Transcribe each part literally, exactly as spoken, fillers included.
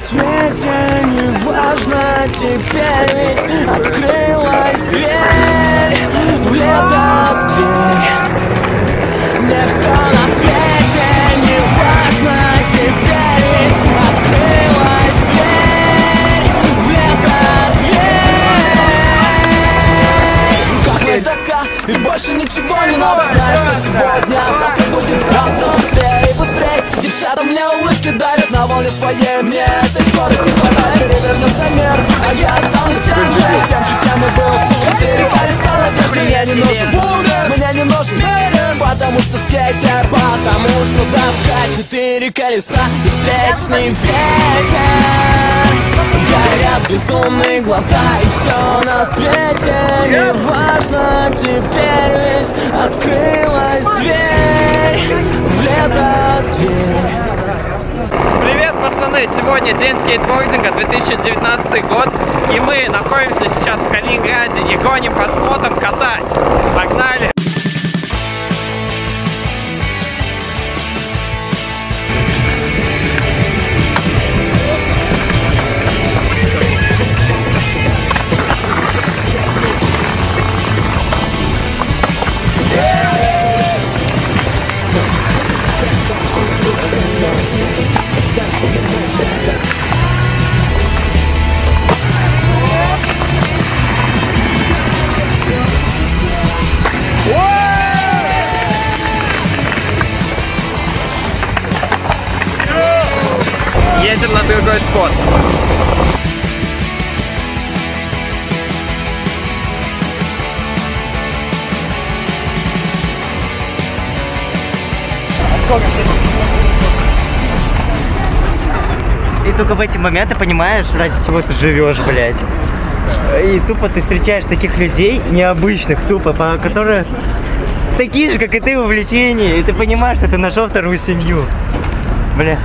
свете не важно, теперь ведь открылась дверь в лето, дверь. Мне все на свете не важно, теперь ведь открылась дверь в лето, дверь. Как моя доска, и больше ничего не надо. Знаешь, что сегодня, завтра будет завтра. Быстрее, быстрее, девчата мне улыбки дарят. На волне своей мне этой скорости хватает. Перевернется мир, а я останусь тем же, тем же, кем и был. Четыре колеса надежды мне не нужен, мне не нужен, потому что скейтер, потому что доска. Четыре колеса и встречный ветер. Горят безумные глаза, и все на свете не важно, теперь ведь открылась дверь в лето, дверь. Привет, пацаны! Сегодня день скейтбординга, две тысячи девятнадцатый год, и мы находимся сейчас в Калининграде и гоним по спотам катать. Погнали! Едем на другой спот. И только в эти моменты понимаешь, ради чего ты живешь, блядь. И тупо ты встречаешь таких людей необычных, тупо, по которые такие же, как и ты, в увлечении. И ты понимаешь, что ты нашел вторую семью. Бля.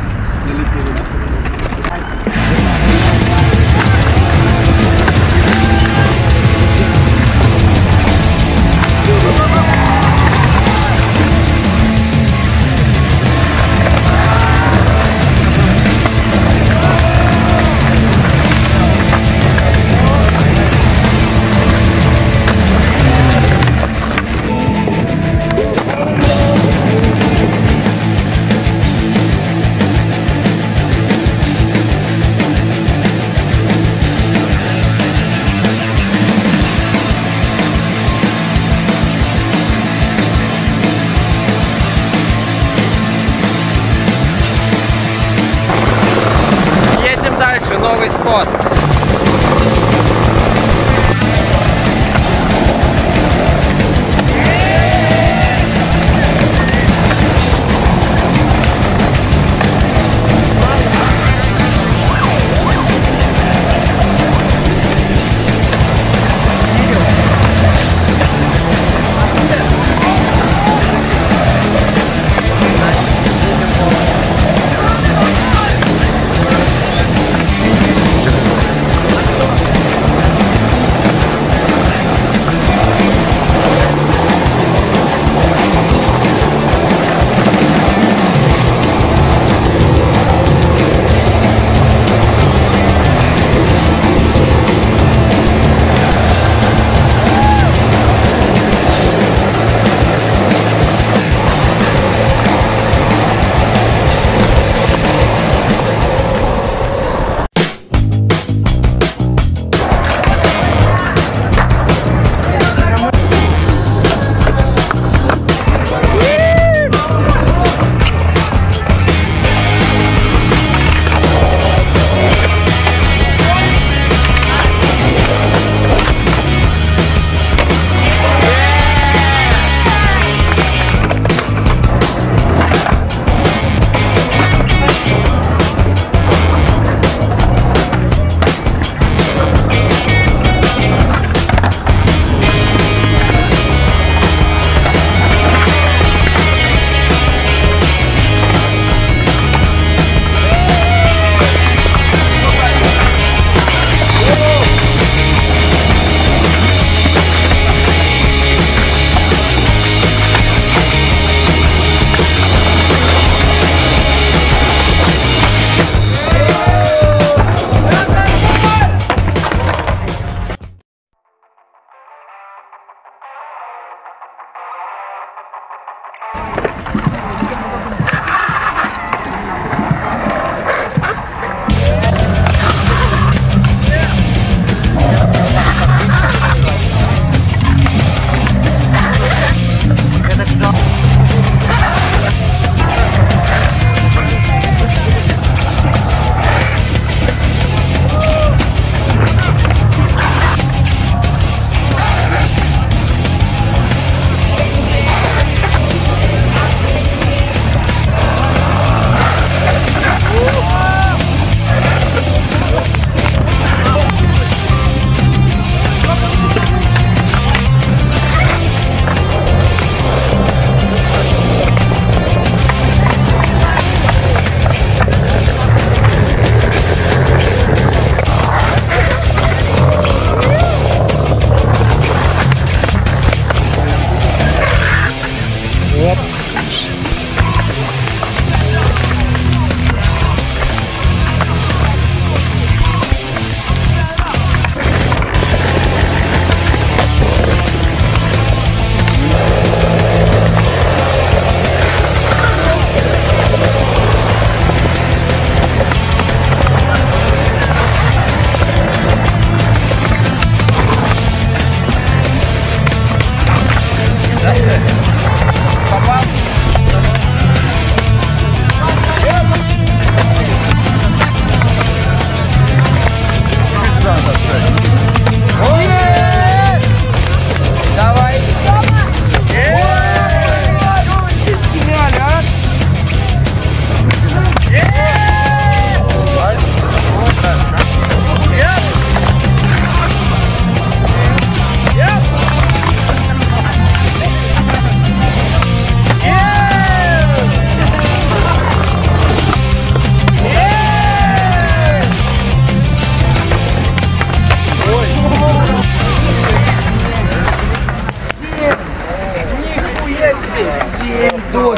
Дальше новый спот.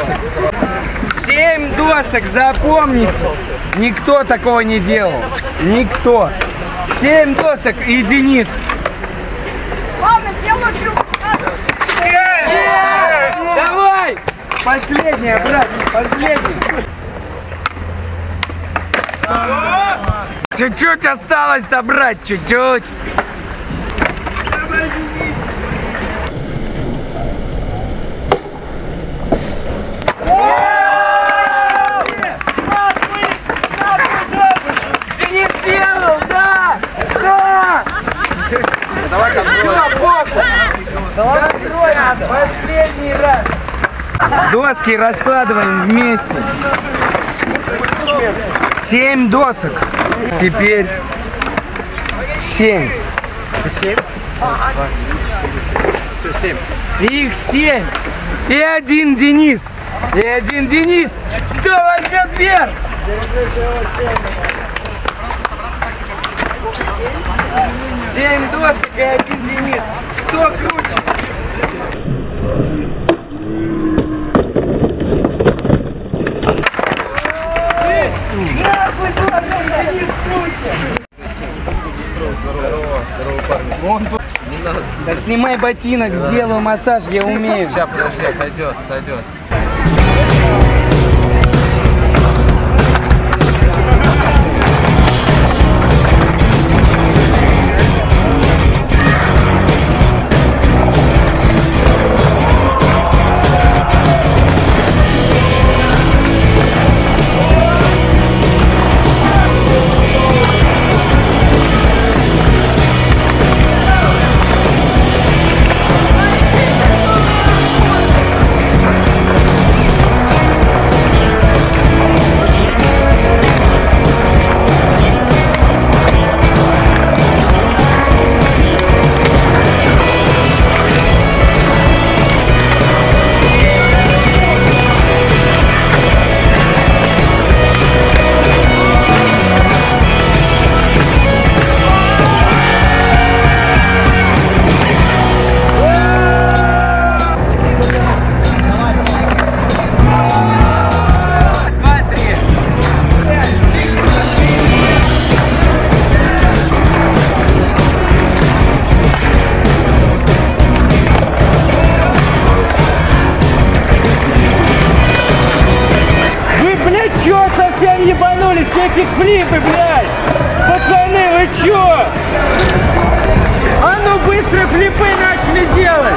досок. Семь досок, запомните. Никто такого не делал. Никто. Семь досок и Денис. Ладно, делаю трюк. Давай! Последняя, брат, последняя. Чуть-чуть осталось-то, брат, чуть-чуть. Денис сделал, да! Да! Давай Последний раз. Доски раскладываем вместе. Семь досок. Теперь семь. Семь? Все, семь. Их семь. И один Денис. И один Денис. Кто возьмет вверх? Семь досок и один Денис. Кто круче? Да снимай ботинок, сделаю массаж, я умею. Сейчас, подожди, отойдет, отойдет. Ебанулись, какие флипы, блядь! Пацаны, вы чё? А ну быстро флипы начали делать!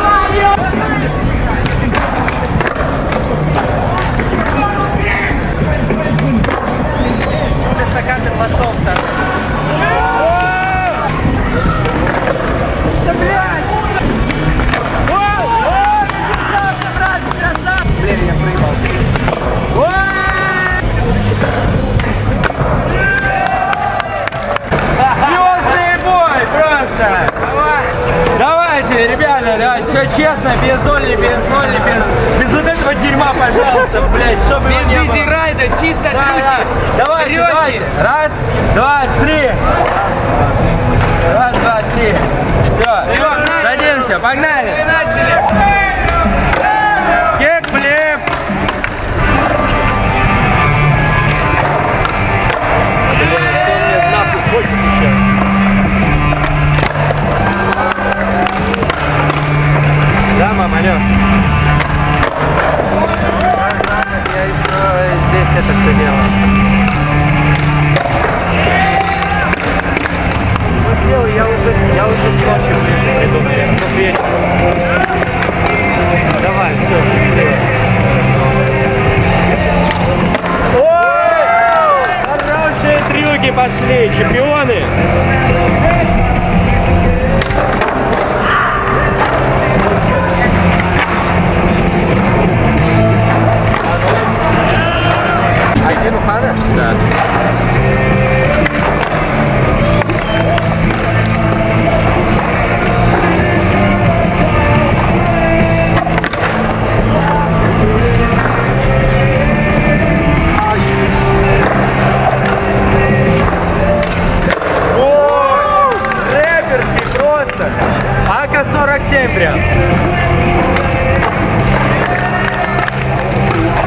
Стаканы фасов там. Да, блядь! Блин, я проебался. Звездный бой просто! Давай. Давайте, ребята, давайте, все честно, без Оли, без Ноли, без, без вот этого дерьма, пожалуйста, блядь, чтобы Без не было. изирайда, чисто Да, трюки. да. Давайте, Трюки. давайте. Раз, два, три. Раз, два, три. Все, Всё, садимся, погнали. Мы начали. Кикфлип. Нахуй хочет еще. Да, мама, алло. Я еще здесь это все делал. Ну, делаю, я уже, я уже ночью ближе приду, наверное, к вечеру. Давай, все, счастливо. Ой! Хорошие трюки пошли, чемпионы! Один ухада? Да. Рэперский просто! А ка сорок семь прям!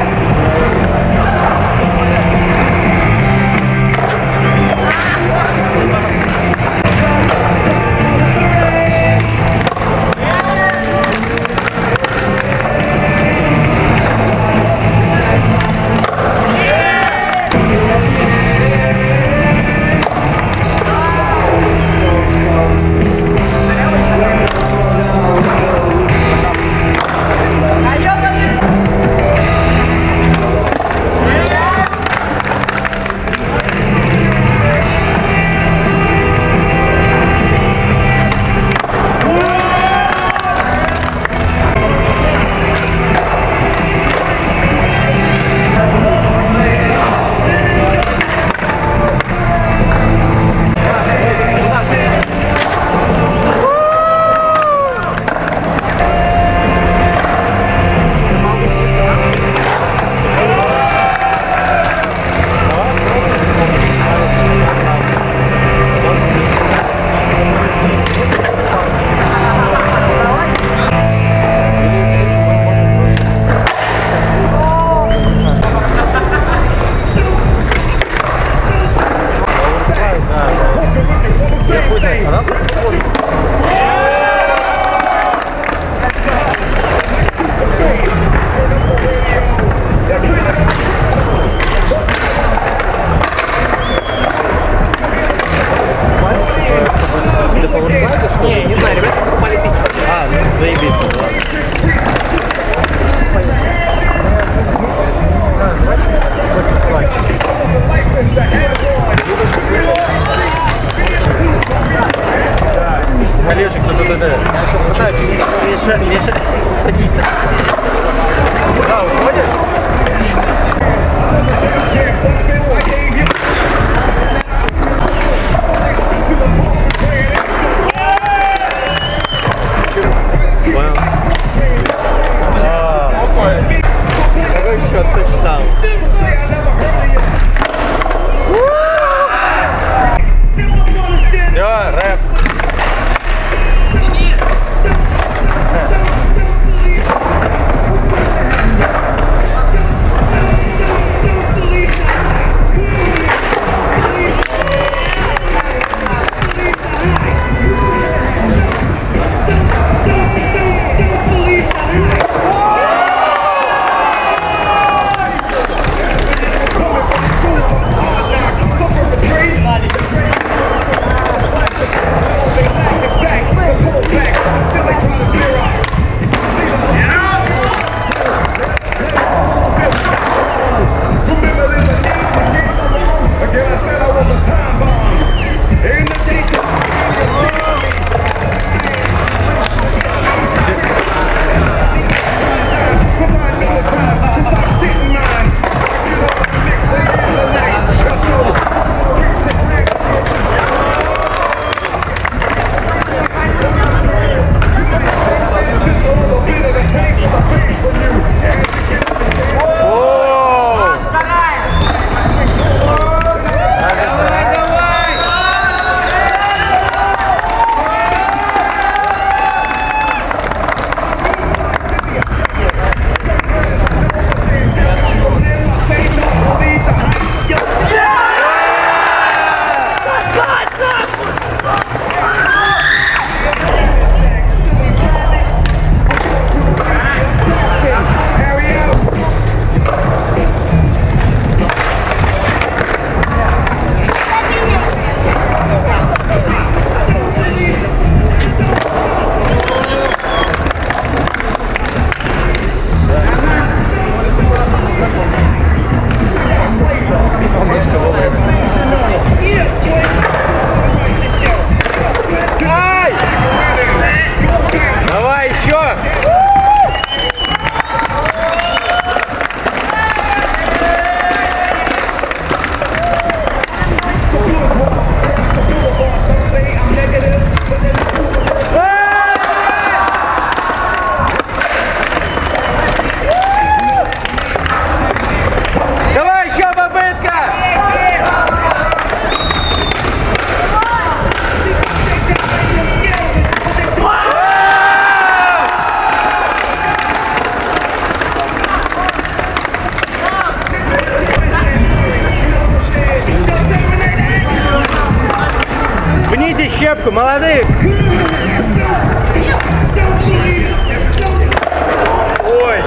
Тачдаун. Все, рэп. Щепку, молодых! Ой!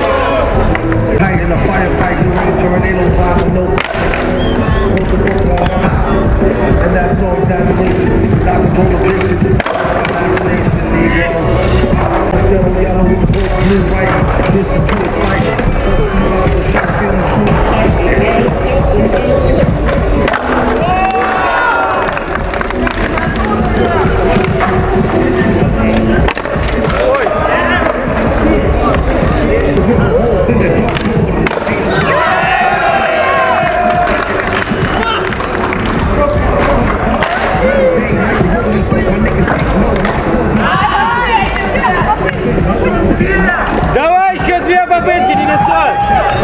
Давай еще две попытки, Денисов!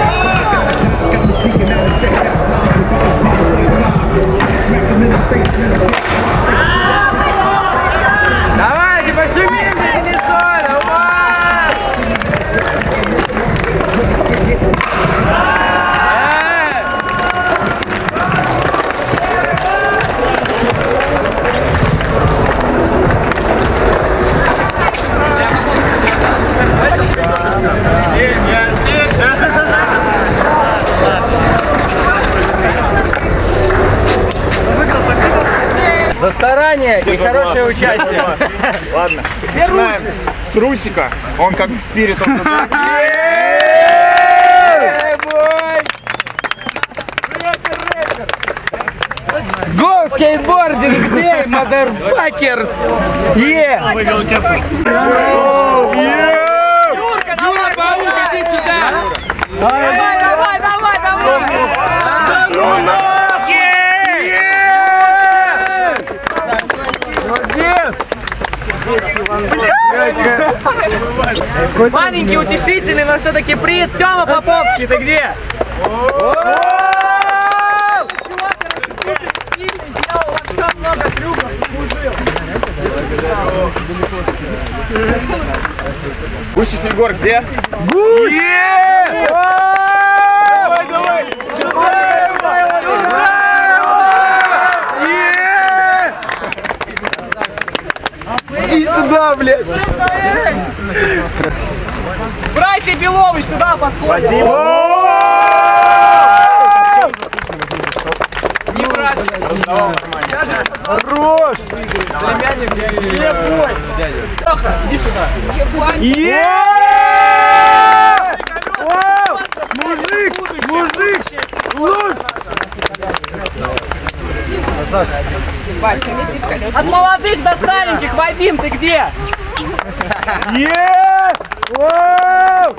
Давайте пошумим для Денисова! Давай! За старание и хорошее участие. Ладно, начинаем с Русика. Он как спирит. Go skateboarding day, motherfuckers! Yeah! Юрка, Юра, паук, иди сюда! Давай, давай, давай, давай! Да ну нахуй! Молодец! Маленький утешительный, но все-таки приз. Тёма Поповский, ты где? Гусев Егор где? Давай, давай! Иди сюда, блядь! Братья Беловы, сюда подходим! Не брать! Хорош! Ебой! Иди сюда! Мужик! Мужик! Луч! От молодых до стареньких, Вадим, ты где? Е! Вау!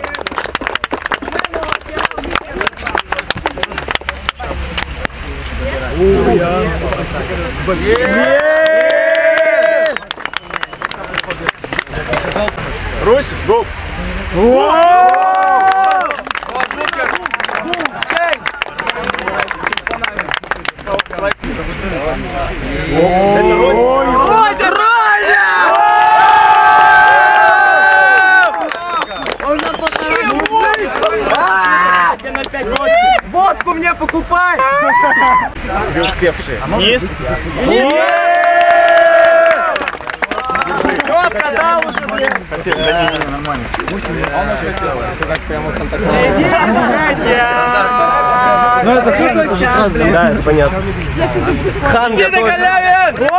Русик, гоу! Водку мне покупай! Преуспевшие. Низ. Четко дал уже, блин! Хотел, да не, не, нормально. Ну это тоже сразу. Да, это понятно. Ханга тоже.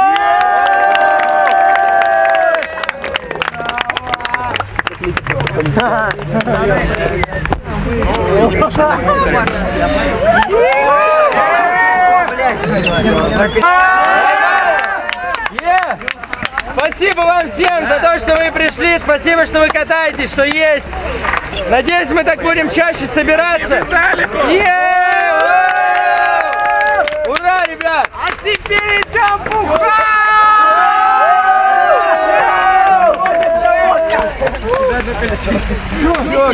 Спасибо вам всем за то, что вы пришли. Спасибо, что вы катаетесь, что есть. Надеюсь, мы так будем чаще собираться. Е-е-е! Ура, ребят! А теперь идем бухать!